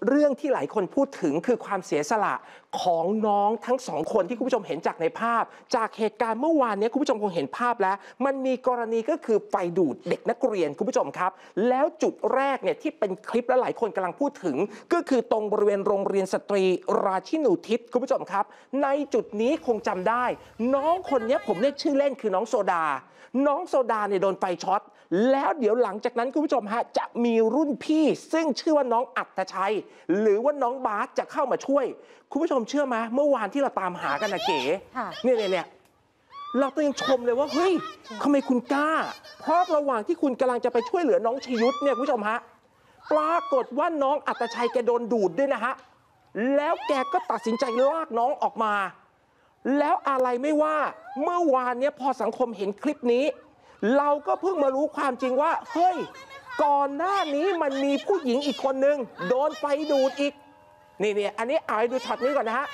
เรื่องที่หลายคนพูดถึงคือความเสียสละของน้องทั้งสองคนที่คุณผู้ชมเห็นจากในภาพจากเหตุการณ์เมื่อวานนี้คุณผู้ชมคงเห็นภาพแล้วมันมีกรณีก็คือไฟดูดเด็กนักเรียนคุณผู้ชมครับแล้วจุดแรกเนี่ยที่เป็นคลิปและหลายคนกำลังพูดถึงก็คือตรงบริเวณโรงเรียนสตรีราชินูทิศคุณผู้ชมครับในจุดนี้คงจำได้น้องคนนี้ผมเรียกชื่อเล่นคือน้องโซดาน้องโซดาเนี่ยโดนไฟช็อตแล้วเดี๋ยวหลังจากนั้นคุณผู้ชมฮะจะมีรุ่นพี่ซึ่งชื่อว่าน้องอัตชัยหรือว่าน้องบาสจะเข้ามาช่วยคุณผู้ชมเชื่อไหมเมื่อวานที่เราตามหากันนะเก๋เนี่ยเราต้องยังชมเลยว่าเฮ้ยทำไมคุณกล้าเพราะระหว่างที่คุณกำลังจะไปช่วยเหลือน้องชยุทธเนี่ยคุณผู้ชมฮะปรากฏว่าน้องอัตชัยแกโดนดูดด้วยนะฮะแล้วแกก็ตัดสินใจลากน้องออกมาแล้วอะไรไม่ว่าเมื่อวานเนี้ยพอสังคมเห็นคลิปนี้เราก็เพิ่งมารู้ความจริงว่าเฮ้ยก่อนหน้านี้มันมีผู้หญิงอีกคนนึงโดนไฟดูดอีกนี่อันนี้เอาให้ดูช็อตนี้ก่อนนะฮะ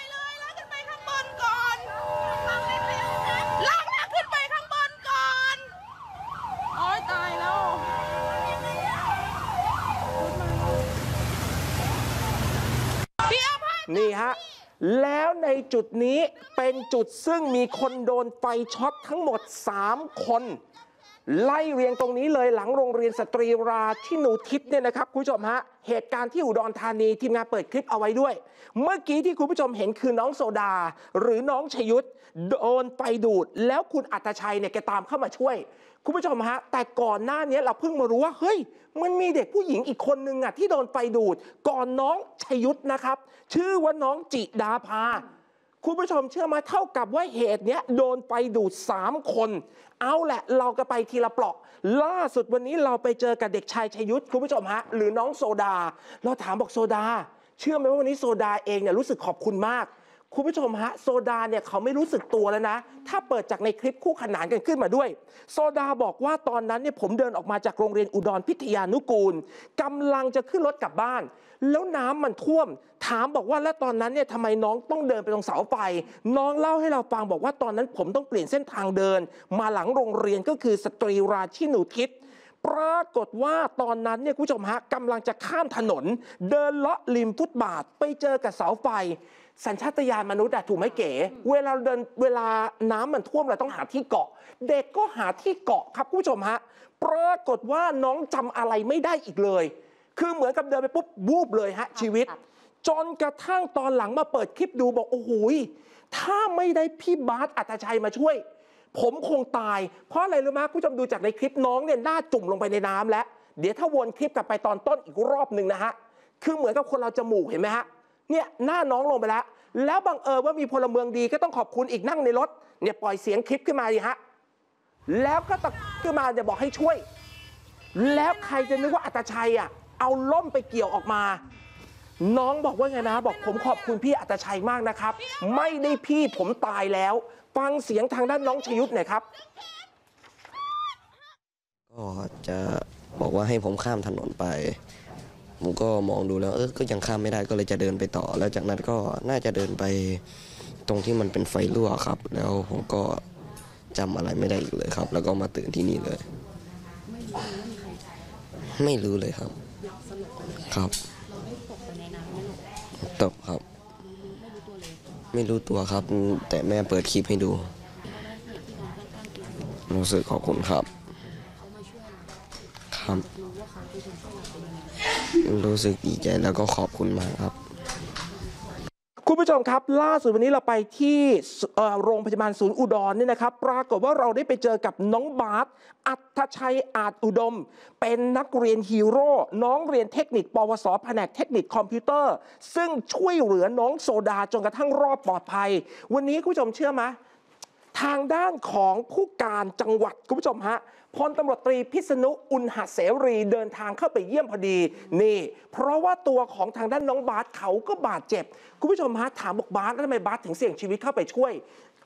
นี่ฮะแล้วในจุดนี้เป็นจุดซึ่งมีคนโดนไฟช็อตทั้งหมด3 คนไล่เรียงตรงนี้เลยหลังโรงเรียนสตรีราชินูทิศเนี่ยนะครับคุณผู้ชมฮะเหตุการณ์ที่อุดรธานีทีมงานเปิดคลิปเอาไว้ด้วยเมื่อกี้ที่คุณผู้ชมเห็นคือน้องโซดาหรือน้องชยุทธโดนไฟดูดแล้วคุณอัตชัยเนี่ยแกตามเข้ามาช่วยคุณผู้ชมฮะแต่ก่อนหน้านี้เราเพิ่งมารู้ว่าเฮ้ยมันมีเด็กผู้หญิงอีกคนนึงอ่ะที่โดนไฟดูดก่อนน้องชยุทธนะครับชื่อว่าน้องจิดาภาคุณผู้ชมเชื่อไหมเท่ากับว่าเหตุเนี้ยโดนไฟดูด3 คนเอาแหละเราก็ไปทีละเปราะล่าสุดวันนี้เราไปเจอกับเด็กชายชยุทธคุณผู้ชมฮะหรือน้องโซดาเราถามบอกโซดาเชื่อไหมว่าวันนี้โซดาเองเนี่ยรู้สึกขอบคุณมากคุณผู้ชมฮะโซดาเนี่ยเขาไม่รู้สึกตัวแล้วนะถ้าเปิดจากในคลิปคู่ขนานกันขึ้นมาด้วยโซดาบอกว่าตอนนั้นเนี่ยผมเดินออกมาจากโรงเรียนอุดรพิทยานุกูลกำลังจะขึ้นรถกลับบ้านแล้วน้ำมันท่วมถามบอกว่าแล้วตอนนั้นเนี่ยทำไมน้องต้องเดินไปตรงเสาไฟน้องเล่าให้เราฟังบอกว่าตอนนั้นผมต้องเปลี่ยนเส้นทางเดินมาหลังโรงเรียนก็คือสตรีราชินูทิศปรากฏว่าตอนนั้นเนี่ยคุณผู้ชมฮะกำลังจะข้ามถนนเดินเลาะริมฟุตบาทไปเจอกับเสาไฟสัญชาตญาณมนุษย์ถูกไหมเก๋เวลาน้ำมันท่วมเราต้องหาที่เกาะเด็กก็หาที่เกาะครับคุณผู้ชมฮะปรากฏว่าน้องจำอะไรไม่ได้อีกเลยคือเหมือนกับเดินไปปุ๊บวูบเลยฮะชีวิตจนกระทั่งตอนหลังมาเปิดคลิปดูบอกโอ้โหถ้าไม่ได้พี่บาสอัตชัยมาช่วยผมคงตายเพราะอะไรรู้ไหมคุณผู้ชมดูจากในคลิปน้องเนี่ยหน้าจุ่มลงไปในน้ำแล้วเดี๋ยวถ้าวนคลิปกลับไปตอนต้นอีกรอบหนึ่งนะฮะคือเหมือนกับคนเราจมูกเห็นไหมฮะเนี่ยหน้าน้องลงไปแล้วบังเอิญว่ามีพลเมืองดีก็ต้องขอบคุณอีกนั่งในรถเนี่ยปล่อยเสียงคลิปขึ้นมาดิฮะแล้วก็ตะขึ้นมาจะบอกให้ช่วยแล้วใครจะนึกว่าอัตชัยอ่ะเอาล่มไปเกี่ยวออกมาน้องบอกว่าไงนะบอกผมขอบคุณพี่อัตชัยมากนะครับไม่ได้พี่ผมตายแล้วฟังเสียงทางด้านน้องชยุทธหน่อยครับก็จะบอกว่าให้ผมข้ามถนนไปผมก็มองดูแล้วก็ยังข้ามไม่ได้ก็เลยจะเดินไปต่อแล้วจากนั้นก็น่าจะเดินไปตรงที่มันเป็นไฟรั่วครับแล้วผมก็จำอะไรไม่ได้อีกเลยครับแล้วก็มาตื่นที่นี่เลยไม่รู้เลยครับครับตกครับไม่รู้ตัวครับแต่แม่เปิดคลิปให้ดูรู้สึกขอบคุณครับครับรู้สึกดีใจแล้วก็ขอบคุณมากครับคุณผู้ชมครับล่าสุดวันนี้เราไปที่โรงพยาบาลศูนย์อุดรเนี่ยนะครับปรากฏว่าเราได้ไปเจอกับน้องบาสอัตชัยอาจอุดมเป็นนักเรียนฮีโร่น้องเรียนเทคนิคปวสแผนกเทคนิคคอมพิวเตอร์ซึ่งช่วยเหลือน้องโซดาจนกระทั่งรอดปลอดภัยวันนี้คุณผู้ชมเชื่อไหมทางด้านของผู้การจังหวัดคุณผู้ชมฮะพลตำรวจตรีพิษณุอุณหเสรีเดินทางเข้าไปเยี่ยมพอดีนี่เพราะว่าตัวของทางด้านน้องบาสเขาก็บาดเจ็บคุณผู้ชมฮะถามบอกบาสแล้วทำไมบาสถึงเสี่ยงชีวิตเข้าไปช่วย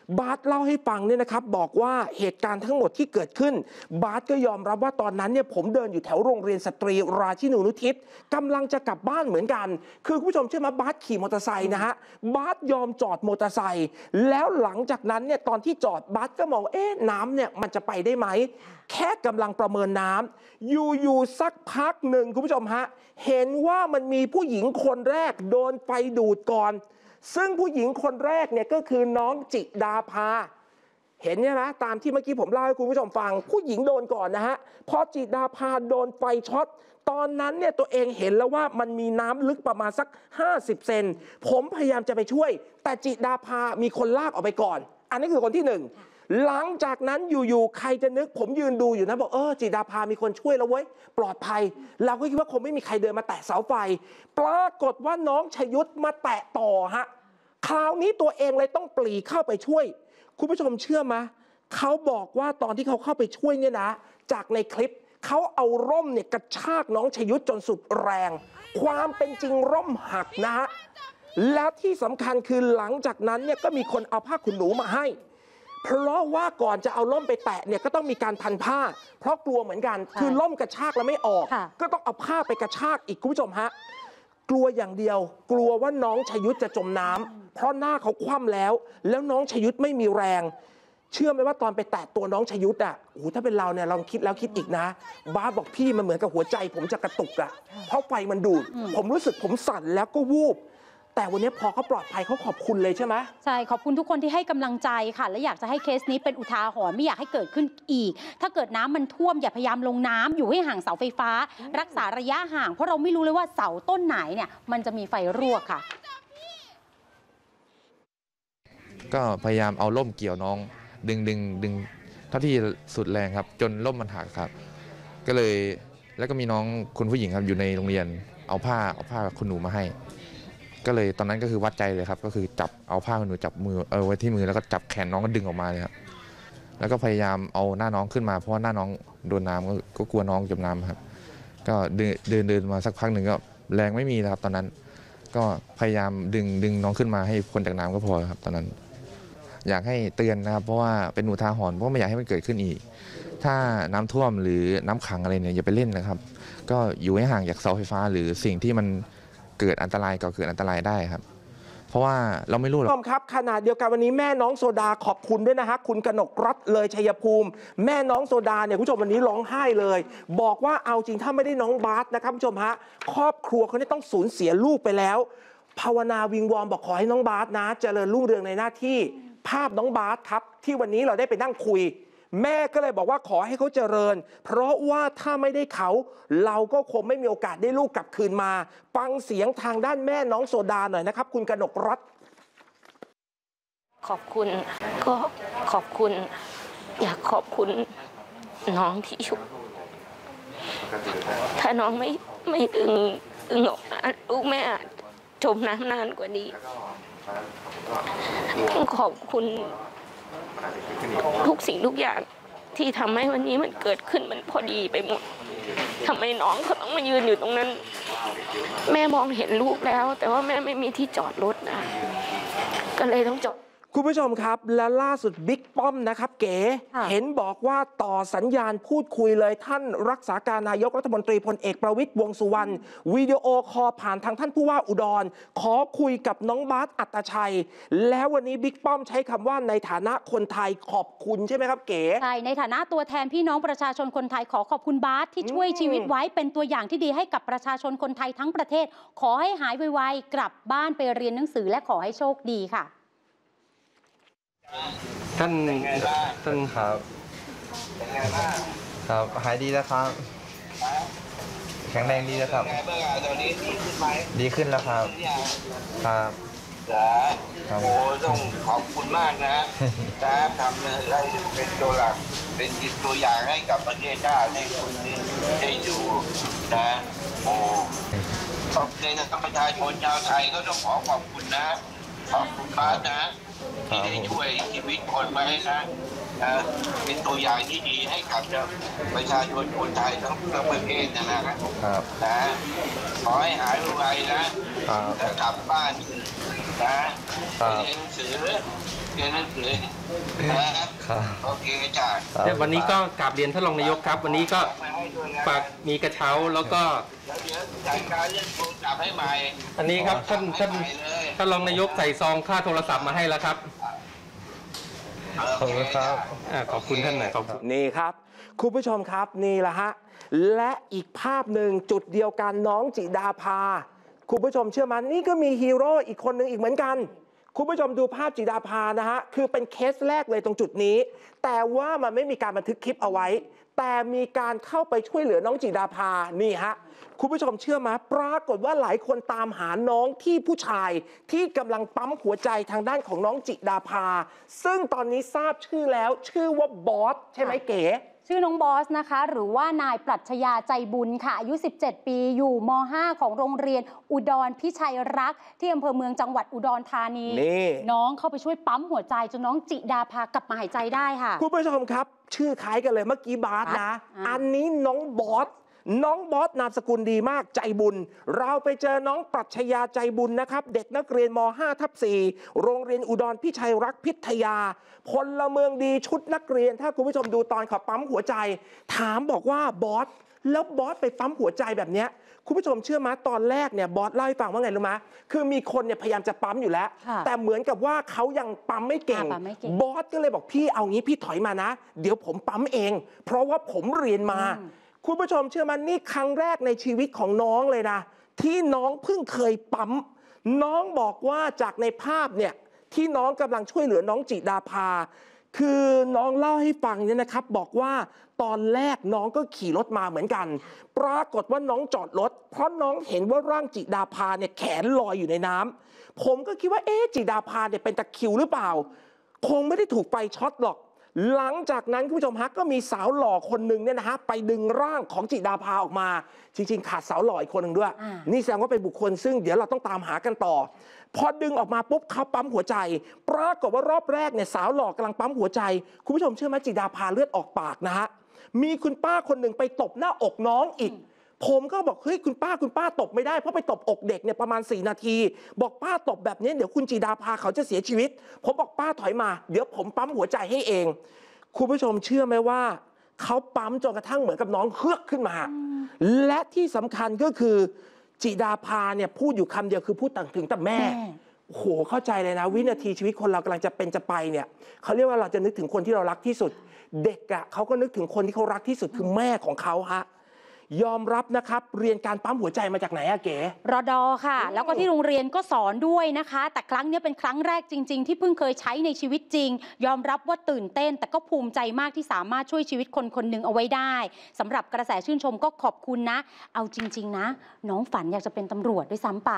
บาสเล่าให้ฟังเนี่ยนะครับบอกว่าเหตุการณ์ทั้งหมดที่เกิดขึ้นบาสก็ยอมรับว่าตอนนั้นเนี่ยผมเดินอยู่แถวโรงเรียนสตรีราชินูนุทิศกำลังจะกลับบ้านเหมือนกันคือคุณผู้ชมเชื่อไหมบาสขี่มอเตอร์ไซค์นะฮะบาสยอมจอดมอเตอร์ไซค์แล้วหลังจากนั้นเนี่ยตอนที่จอดบาสก็มองน้ำเนี่ยมันจะไปได้ไหมแค่กำลังประเมินน้ำอยู่สักพักหนึ่งคุณผู้ชมฮะเห็นว่ามันมีผู้หญิงคนแรกโดนไฟดูดก่อนซึ่งผู้หญิงคนแรกเนี่ยก็คือน้องจิดาภาเห็นใช่ไหมตามที่เมื่อกี้ผมเล่าให้คุณผู้ชมฟังผู้หญิงโดนก่อนนะฮะพอจิดาภาโดนไฟช็อตตอนนั้นเนี่ยตัวเองเห็นแล้วว่ามันมีน้ำลึกประมาณสัก50 เซนผมพยายามจะไปช่วยแต่จิดาภามีคนลากออกไปก่อนอันนี้คือคนที่1หลังจากนั้นอยู่ๆใครจะนึกผมยืนดูอยู่นะบอกจิดาภามีคนช่วยแล้วเว้ยปลอดภัยเราก็คิดว่าคงไม่มีใครเดินมาแตะเสาไฟปรากฏว่าน้องชยุทธมาแตะต่อฮะคราวนี้ตัวเองเลยต้องปรีเข้าไปช่วยคุณผู้ชมเชื่อไหมเขาบอกว่าตอนที่เขาเข้าไปช่วยเนี่ยนะจากในคลิปเขาเอาร่มเนี่ยกระชากน้องชยุทธจนสุดแรงความเป็นจริงร่มหักนะฮะแล้วที่สำคัญคือหลังจากนั้นเนี่ยก็มีคนเอาผ้าขนหนูมาให้เพราะว่าก่อนจะเอาร่มไปแตะเนี่ยก็ต้องมีการพันผ้าเพราะกลัวเหมือนกันคือร่มกระชากแล้วไม่ออกก็ต้องเอาผ้าไปกระชากอีกคุณผู้ชมฮะกลัวอย่างเดียวกลัวว่าน้องชยุทธจะจมน้ำเพราะหน้าเขาคว่ำแล้วน้องชยุทธไม่มีแรงเชื่อไหมว่าตอนไปแตะตัวน้องชยุทธถ้าเป็นเราเนี่ยลองคิดแล้วคิดอีกนะบาสบอกพี่มันเหมือนกับหัวใจผมจะกระตุกเพราะไฟมันดูดผมรู้สึกผมสั่นแล้วก็วูบแต่วันนี้พอเขาปลอดภัยเขาขอบคุณเลยใช่ไหมใช่ขอบคุณทุกคนที่ให้กำลังใจค่ะและอยากจะให้เคสนี้เป็นอุทาหรณ์ไม่อยากให้เกิดขึ้นอีกถ้าเกิดน้ำมันท่วมอย่าพยายามลงน้ำอยู่ให้ห่างเสาไฟฟ้ารักษาระยะห่างเพราะเราไม่รู้เลยว่าเสาต้นไหนเนี่ยมันจะมีไฟรั่วค่ะก็พยายามเอาร่มเกี่ยวน้องดึงเท่าที่สุดแรงครับจนร่มมันหักครับก็เลยแล้วก็มีน้องคนผู้หญิงครับอยู่ในโรงเรียนเอาผ้าขนหนูมาให้ก็เลยตอนนั้นก็คือวัดใจเลยครับก็คือจับเอาผ้าขนหนูจับมือไว้ที่มือแล้วก็จับแขนน้องก็ดึงออกมาเลยครับแล้วก็พยายามเอาหน้าน้องขึ้นมาเพราะว่าหน้าน้องโดนน้ำก็กลัวน้องจมน้ำครับก็เดินมาสักพักหนึ่งก็แรงไม่มีแล้วครับตอนนั้นก็พยายามดึงน้องขึ้นมาให้พ้นจากน้ำก็พอครับตอนนั้นอยากให้เตือนนะครับเพราะว่าเป็นอุทาหรณ์เพราะไม่อยากให้มันเกิดขึ้นอีกถ้าน้ำท่วมหรือน้ำขังอะไรเนี่ยอย่าไปเล่นนะครับก็อยู่ให้ห่างจากเสาไฟฟ้าหรือสิ่งที่มันเกิดอันตรายก็เกิดอันตรายได้ครับเพราะว่าเราไม่รู้หรอกครับขณะเดียวกันวันนี้แม่น้องโซดาขอบคุณด้วยนะฮะคุณกนกรัตน์เลยชัยภูมิแม่น้องโซดาเนี่ยคุณผู้ชมวันนี้ร้องไห้เลยบอกว่าเอาจริงถ้าไม่ได้น้องบาสนะครับคุณผู้ชมฮะครอบครัวเขาเนี่ยต้องสูญเสียลูกไปแล้วภาวนาวิงวอนบอกขอให้น้องบาสนะเจริญรุ่งเรืองในหน้าที่ภาพน้องบาสครับที่วันนี้เราได้ไปนั่งคุยแม่ก็เลยบอกว่าขอให้เขาเจริญเพราะว่าถ้าไม่ได้เขาเราก็คงไม่มีโอกาสได้ลูกกลับคืนมาฟังเสียงทางด้านแม่น้องโซดาหน่อยนะครับคุณกนกรัตน์ขอบคุณก็ขอบคุณอยากขอบคุณน้องที่ชุบถ้าน้องไม่ดึงออกมาลูกแม่อาจจมน้ำนานกว่านี้ขอบคุณทุกสิ่งทุกอย่างที่ทำให้วันนี้มันเกิดขึ้นมันพอดีไปหมดทำไมน้องเขาต้องมายืนอยู่ตรงนั้นแม่มองเห็นลูกแล้วแต่ว่าแม่ไม่มีที่จอดรถนะก็เลยต้องจอดคุณผู้ชมครับและล่าสุดบิ๊กป้อมนะครับเก๋เห็นบอกว่าต่อสัญญาณพูดคุยเลยท่านรักษาการนายกรัฐมนตรีพลเอกประวิตรวงษ์สุวรรณวิดีโอคอลผ่านทางท่านผู้ว่าอุดรขอคุยกับน้องบาสอัตชัยแล้ววันนี้บิ๊กป้อมใช้คำว่าในฐานะคนไทยขอบคุณใช่ไหมครับเก๋ใช่ในฐานะตัวแทนพี่น้องประชาชนคนไทยขอขอบคุณบาสที่ช่วยชีวิตไว้เป็นตัวอย่างที่ดีให้กับประชาชนคนไทยทั้งประเทศขอให้หายไวๆกลับบ้านไปเรียนหนังสือและขอให้โชคดีค่ะท่านครับครับหายดีแล้วครับแข็งแรงดีแล้วครับดีขึ้นแล้วครับครับโอ้ต้องขอบคุณมากนะทำให้เป็นตัวหลักเป็นตัวอย่างให้กับประเทศชาติให้คนได้ดูนะโอ้ขอบใจนะประชาชนชาวไทยก็ต้องขอบคุณนะขอบคุณมากนะที่ได้ช่วยชีวิตคนไว้นะเป็นตัวอย่างที่ดีให้กับประชาชนคนไทยทั้งประเทศนะครับนะขอให้หายไวๆนะจะกลับบ้านนะเรียนหนังสือนะครับ โอเคจ้ะแต่วันนี้ก็กราบเรียนท่านรองนายกครับ วันนี้ก็ฝากมีกระเช้าแล้วก็เดี๋ยวจัดการเรื่องโทรศัพท์ให้ใหม่อันนี้ครับท่านรองนายกใส่ซองค่าโทรศัพท์มาให้แล้วครับขอบคุณครับขอบคุณท่านหน่อยครับนี่ครับคุณผู้ชมครับนี่แหละฮะและอีกภาพหนึ่งจุดเดียวกันน้องจิดาภาคุณผู้ชมเชื่อมันนี่ก็มีฮีโร่อีกคนหนึ่งอีกเหมือนกันคุณผู้ชมดูภาพจิดาภานะฮะคือเป็นเคสแรกเลยตรงจุดนี้แต่ว่ามันไม่มีการบันทึกคลิปเอาไว้แต่มีการเข้าไปช่วยเหลือน้องจิดาภานี่ฮะคุณผู้ชมเชื่อไหมปรากฏว่าหลายคนตามหาน้องที่ผู้ชายที่กำลังปั๊มหัวใจทางด้านของน้องจิดาภาซึ่งตอนนี้ทราบชื่อแล้วชื่อว่าบอสใช่ไหมเก๋ชื่อน้องบอสนะคะหรือว่านายปรัชญาใจบุญค่ะอายุ17 ปีอยู่ม.5 ของโรงเรียนอุดรพิชัยรักษ์ที่อำเภอเมืองจังหวัดอุดรธานีน้องเข้าไปช่วยปั๊มหัวใจจนน้องจิดาภากลับมาหายใจได้ค่ะคุณผู้ชมครับชื่อคล้ายกันเลยเมื่อกี้บาสนะอันนี้น้องบอสนามสกุลดีมากใจบุญเราไปเจอน้องปรัชญาใจบุญนะครับเด็กนักเรียนม.5/4 โรงเรียนอุดรพิชัยรักษ์พิทยาพลเมืองดีชุดนักเรียนถ้าคุณผู้ชมดูตอนเขาปั๊มหัวใจถามบอกว่าบอสแล้วบอสไปปั๊มหัวใจแบบเนี้ยคุณผู้ชมเชื่อไหมตอนแรกเนี่ยบอสเล่าให้ฟังว่าไงรู้ไหมคือมีคนเนี่ยพยายามจะปั๊มอยู่แล้วแต่เหมือนกับว่าเขายังปั๊มไม่เก่งบอสก็เลยบอกพี่เอางี้พี่ถอยมานะเดี๋ยวผมปั๊มเองเพราะว่าผมเรียนมาคุณผู้ชมเชื่อมันนี่ครั้งแรกในชีวิตของน้องเลยนะที่น้องเพิ่งเคยปั๊มน้องบอกว่าจากในภาพเนี่ยที่น้องกำลังช่วยเหลือน้องจิดาภาคือน้องเล่าให้ฟังเนี่ยนะครับบอกว่าตอนแรกน้องก็ขี่รถมาเหมือนกันปรากฏว่าน้องจอดรถเพราะน้องเห็นว่าร่างจิดาภาเนี่ยแขนลอยอยู่ในน้ำผมก็คิดว่าจิดาภาเนี่ยเป็นตะคริวหรือเปล่าคงไม่ได้ถูกไฟช็อตหรอกหลังจากนั้นคุณผู้ชมฮะก็มีสาวหล่อคนหนึ่งเนี่ยนะฮะไปดึงร่างของจิดาภาออกมาจริงๆขาดสาวหล่ออีกคนหนึ่งด้วยนี่แสดงว่าเป็นบุคคลซึ่งเดี๋ยวเราต้องตามหากันต่อพอดึงออกมาปุ๊บเขาปั๊มหัวใจปรากฏว่ารอบแรกเนี่ยสาวหล่อกำลังปั๊มหัวใจคุณผู้ชมเชื่อไหมจิดาภาเลือดออกปากนะฮะมีคุณป้าคนหนึ่งไปตบหน้าอกน้องอีกผมก็บอกเฮ้ยคุณป้าตบไม่ได้เพราะไปตบอกเด็กเนี่ยประมาณ4 นาทีบอกป้าตบแบบนี้เดี๋ยวคุณจิดาภาเขาจะเสียชีวิตผมบอกป้าถอยมาเดี๋ยวผมปั๊มหัวใจให้เองคุณผู้ชมเชื่อไหมว่าเขาปั๊มจนกระทั่งเหมือนกับน้องเฮือกขึ้นมาและที่สำคัญก็คือจิดาภาเนี่ยพูดอยู่คำเดียวคือพูดถึงแต่แม่โอ้โหเข้าใจเลยนะวินาทีชีวิตคนเรากำลังจะเป็นจะไปเนี่ยเขาเรียกว่าเราจะนึกถึงคนที่เรารักที่สุดเด็กอ่ะเขาก็นึกถึงคนที่เขารักที่สุดคือแม่ของเขาฮะยอมรับนะครับเรียนการปั๊มหัวใจมาจากไหนอะเก๋รด.ค่ะแล้วก็ที่โรงเรียนก็สอนด้วยนะคะแต่ครั้งนี้เป็นครั้งแรกจริงๆที่เพิ่งเคยใช้ในชีวิตจริงยอมรับว่าตื่นเต้นแต่ก็ภูมิใจมากที่สามารถช่วยชีวิตคนคนหนึ่งเอาไว้ได้สำหรับกระแสชื่นชมก็ขอบคุณนะเอาจริงๆนะน้องฝันอยากจะเป็นตำรวจด้วยซ้ำไป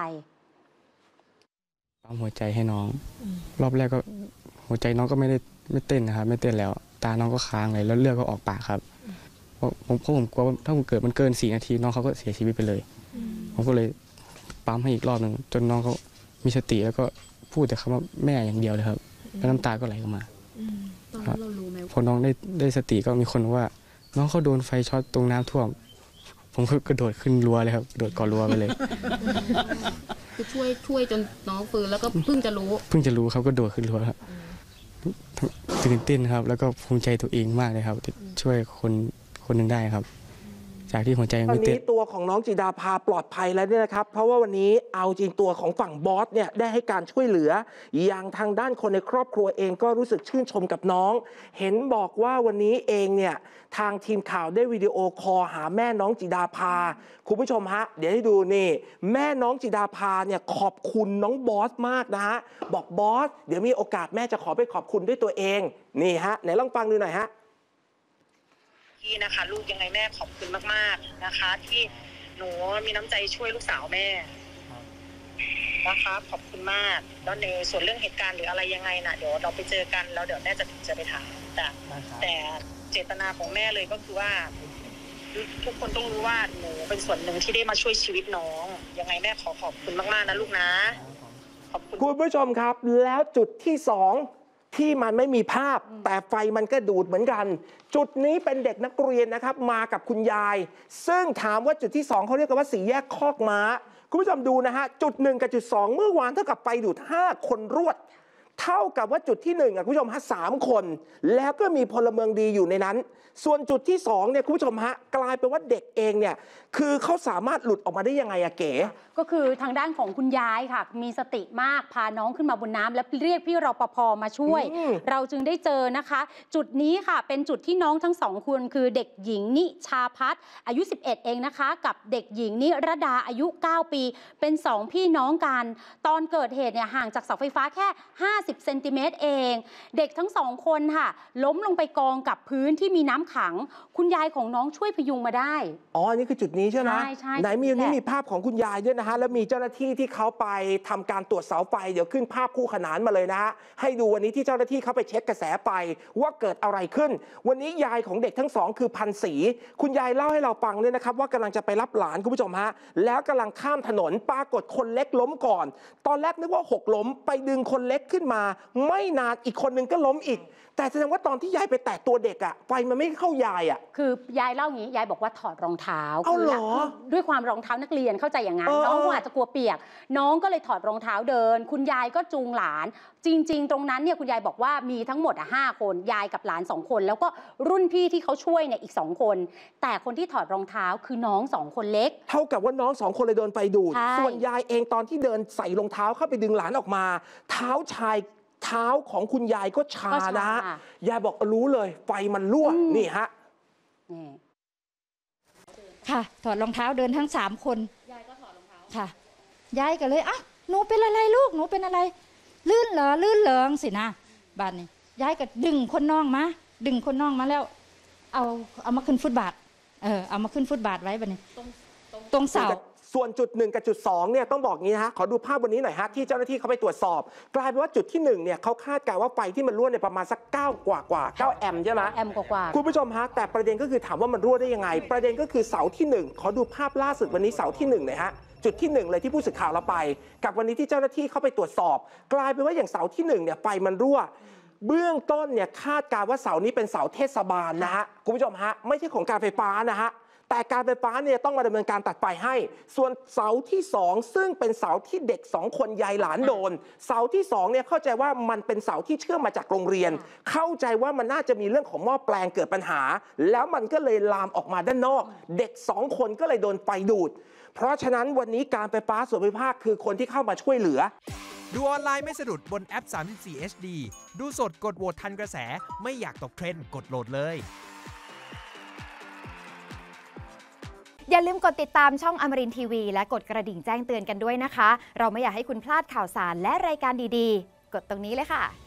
ปั๊มหัวใจให้น้องรอบแรกก็หัวใจน้องก็ไม่เต้นนะครับไม่เต้นแล้วตาน้องก็ค้างเลยแล้วเลือดก็ออกปากครับผมกลัวถ้ามันเกิน4 นาทีน้องเขาก็เสียชีวิตไปเลยผมก็เลยปั๊มให้อีกรอบหนึ่งจนน้องเขามีสติแล้วก็พูดแต่คำว่าแม่อย่างเดียวเลยครับแล้วน้ำตาก็ไหลออกมาตอนนั้นเรารู้ไหมพอน้องได้สติก็มีคนว่าน้องเขาโดนไฟช็อตตรงน้ำท่วมผมก็กระโดดขึ้นรั้วเลยครับกระโดดก่อรั้วไปเลยคือช่วยจนน้องฟื้นแล้วก็เพิ่งจะรู้ครับก็โดดขึ้นรั้วครับตื่นเต้นครับแล้วก็ภูมิใจตัวเองมากเลยครับที่ช่วยคนหนึ่งได้ครับจากที่หัวใจไม่เต้นตอนนี้ตัวของน้องจิดาภาปลอดภัยแล้วเนี่ยนะครับเพราะว่าวันนี้เอาจริงตัวของฝั่งบอสเนี่ยได้ให้การช่วยเหลืออย่างทางด้านคนในครอบครัวเองก็รู้สึกชื่นชมกับน้องเห็นบอกว่าวันนี้เองเนี่ยทางทีมข่าวได้วิดีโอคอลหาแม่น้องจิดาภาคุณผู้ชมฮะเดี๋ยวให้ดูนี่แม่น้องจิดาภาเนี่ยขอบคุณน้องบอสมากนะฮะบอกบอสเดี๋ยวมีโอกาสแม่จะขอไปขอบคุณด้วยตัวเองนี่ฮะไหนลองฟังดูหน่อยฮะนะคะลูกยังไงแม่ขอบคุณมากๆนะคะที่หนูมีน้ำใจช่วยลูกสาวแม่นะคะขอบคุณมากแล้วในส่วนเรื่องเหตุการณ์หรืออะไรยังไงนะเดี๋ยวเราไปเจอกันแล้วเดี๋ยวแม่จะไปถามแต่เจตนาของแม่เลยก็คือว่าทุกคนต้องรู้ว่าหนูเป็นส่วนหนึ่งที่ได้มาช่วยชีวิตน้องยังไงแม่ขอบคุณมากๆนะลูกนะขอบคุณคุณผู้ชมครับแล้วจุดที่2ที่มันไม่มีภาพแต่ไฟมันก็ดูดเหมือนกันจุดนี้เป็นเด็กนักเรียนนะครับมากับคุณยายซึ่งถามว่าจุดที่2เขาเรียกกันว่า4 แยกคอกม้าคุณผู้ชมดูนะฮะจุด1กับจุด2เมื่อวานเท่ากับไฟดูด5 คนรวดเท่ากับว่าจุดที่1คุณผู้ชมฮะ3 คนแล้วก็มีพลเมืองดีอยู่ในนั้นส่วนจุดที่2เนี่ยคุณผู้ชมฮะกลายเป็นว่าเด็กเองเนี่ยคือเขาสามารถหลุดออกมาได้ยังไงอะเก๋ก็คือทางด้านของคุณยายค่ะมีสติมากพาน้องขึ้นมาบนน้ำและเรียกพี่รปภมาช่วยเราจึงได้เจอนะคะจุดนี้ค่ะเป็นจุดที่น้องทั้ง2 คนคือเด็กหญิงนิชาพัฒน์อายุ11เองนะคะกับเด็กหญิงนิรดาอายุ9 ปีเป็น2 พี่น้องกันตอนเกิดเหตุเนี่ยห่างจากเสาไฟฟ้าแค่50 เซนติเมตรเองเด็กทั้ง2 คนค่ะล้มลงไปกองกับพื้นที่มีน้ำขังคุณยายของน้องช่วยพยุงมาได้อ๋อนี่คือจุดนี้ใช่ไหมใช่ไหนมีภาพของคุณยายด้วยนะฮะแล้วมีเจ้าหน้าที่ที่เขาไปทำการตรวจเสาไฟเดี๋ยวขึ้นภาพคู่ขนานมาเลยนะฮะให้ดูวันนี้ที่เจ้าหน้าที่เขาไปเช็คกระแสไฟว่าเกิดอะไรขึ้นวันนี้ยายของเด็กทั้ง2คือพันศรีคุณยายเล่าให้เราฟังเนี่ยนะครับว่ากำลังจะไปรับหลานคุณผู้ชมฮะแล้วกำลังข้ามถนนปรากฏคนเล็กล้มก่อนตอนแรกนึกว่า6 ล้มไปดึงคนเล็กขึ้นมาไม่นานอีกคนนึงก็ล้มอีกแต่แสดงว่าตอนที่ยายไปแตะตัวเด็กอะไฟมันไม่เข้ายายอะคือยายเล่าอย่างนี้ยายบอกว่าถอดรองเท้าเอาเหรอด้วยความรองเท้านักเรียนเข้าใจอย่างนั้นน้องอาจจะกลัวเปียกน้องก็เลยถอดรองเท้าเดินคุณยายก็จูงหลานจริงๆตรงนั้นเนี่ยคุณยายบอกว่ามีทั้งหมด5 คนยายกับหลาน2 คนแล้วก็รุ่นพี่ที่เขาช่วยเนี่ยอีก2 คนแต่คนที่ถอดรองเท้าคือน้อง2 คนเล็กเท่ากับว่าน้อง2 คนเลยโดนไฟดูดส่วนยายเองตอนที่เดินใส่รองเท้าเข้าไปดึงหลานออกมาเท้าของคุณยายก็ชานะยายบอกรู้เลยไฟมันรั่วนี่ฮะค่ะถอดรองเท้าเดินทั้ง3 คนยายก็ถอดรองเท้าค่ะยายก็เลยอ่ะหนูเป็นอะไรลูกหนูเป็นอะไรลื่นเหรอลื่นเหลิงสินะบ้านนี้ยายก็ดึงคนน้องมาแล้วเอามาขึ้นฟุตบาทเอามาขึ้นฟุตบาทไว้บ้านนี้ตรงเสาส่วนจุด1กับจุด2เนี่ยต้องบอกงี้นะฮะขอดูภาพวันนี้หน่อยฮะที่เจ้าหน้าที่เขาไปตรวจสอบกลายเป็นว่าจุดที่1เนี่ยเขาคาดการณ์ว่าไฟที่มันรั่วเนี่ยประมาณสัก9 กว่า9 แอมป์ใช่ไหมแอมป์กว่าคุณผู้ชมฮะแต่ประเด็นก็คือถามว่ามันรั่วได้ยังไงประเด็นก็คือเสาที่1ขอดูภาพล่าสุดวันนี้เสาที่1หน่อยฮะจุดที่1เลยที่ผู้สื่อข่าวเราไปกับวันนี้ที่เจ้าหน้าที่เขาไปตรวจสอบกลายเป็นว่าอย่างเสาที่1เนี่ยไฟมันรั่วเบื้องต้นเนี่ยคาดการณ์ว่าเสานี้เป็นเสาเทศบาลนะฮะคุณผู้ชมฮะไม่ใช่ของการไฟฟ้านะฮะแต่การไฟฟ้าเนี่ยต้องมาดำเนินการตัดไฟให้ส่วนเสาที่2ซึ่งเป็นเสาที่เด็ก2 คนยายหลานโดนเสาที่2เนี่ยเข้าใจว่ามันเป็นเสาที่เชื่อมมาจากโรงเรียนเข้าใจว่ามันน่าจะมีเรื่องของหม้อแปลงเกิดปัญหาแล้วมันก็เลยลามออกมาด้านนอกเด็ก2 คนก็เลยโดนไฟดูดเพราะฉะนั้นวันนี้การไฟฟ้าส่วนภูมิภาคคือคนที่เข้ามาช่วยเหลือดูออนไลน์ไม่สะดุดบนแอป34 HD ดูสดกดโหวตทันกระแสไม่อยากตกเทรนด์กดโหลดเลยอย่าลืมกดติดตามช่องอมรินทร์ทีวีและกดกระดิ่งแจ้งเตือนกันด้วยนะคะเราไม่อยากให้คุณพลาดข่าวสารและรายการดีๆกดตรงนี้เลยค่ะ